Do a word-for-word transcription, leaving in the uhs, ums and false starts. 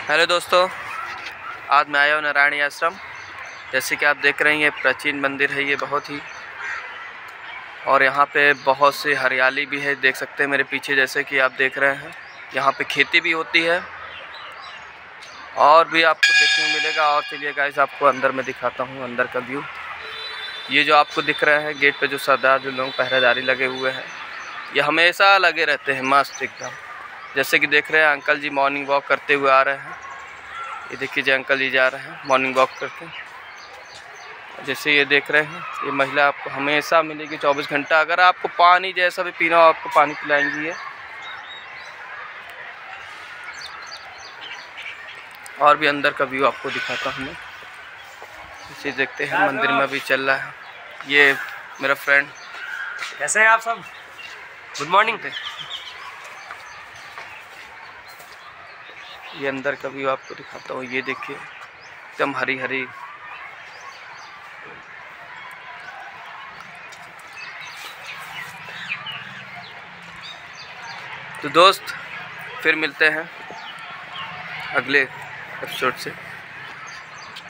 Hello दोस्तों, आज मैं आया हूँ नारायणी आश्रम। जैसे कि आप देख रहे हैं ये प्राचीन मंदिर है ये बहुत ही, और यहाँ पे बहुत सी हरियाली भी है। देख सकते हैं मेरे पीछे, जैसे कि आप देख रहे हैं यहाँ पे खेती भी होती है और भी आपको देखने को मिलेगा। और चलिए गाइस, आपको अंदर में दिखाता हूँ अंदर का व्यू। ये जो आपको दिख रहा है गेट पे जो सरदार जो लोग पहरेदारी लगे हुए हैं, ये हमेशा लगे रहते हैं मस्त एकदम। जैसे कि देख रहे हैं अंकल जी मॉर्निंग वॉक करते हुए आ रहे हैं। ये देखिए जी अंकल जी जा रहे हैं मॉर्निंग वॉक करके। जैसे ये देख रहे हैं ये महिला आपको हमेशा मिलेगी चौबीस घंटा। अगर आपको पानी जैसा भी पीना हो आपको पानी पिलाएंगी ये। और भी अंदर का व्यू आपको दिखाता हूँ मैं। इसे देखते हैं मंदिर में अभी चल रहा है। ये मेरा फ्रेंड। कैसे हैं आप सब? Good morning. ये अंदर का व्यू आपको दिखाता हूँ। ये देखिए एकदम हरी हरी। तो दोस्त फिर मिलते हैं अगले एपिसोड से।